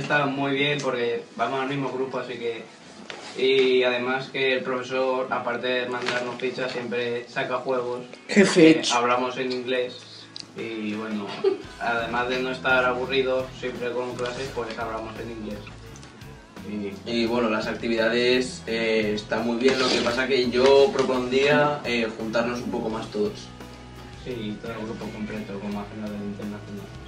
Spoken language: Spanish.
está muy bien porque vamos al mismo grupo, así que... Y además que el profesor, aparte de mandarnos fichas, siempre saca juegos. ¡Qué fech! Hablamos en inglés y bueno, además de no estar aburridos siempre con clases, pues hablamos en inglés. Y bueno, las actividades están muy bien, lo que pasa que yo propondría juntarnos un poco más todos. Sí, todo el grupo completo como agenda del internacional.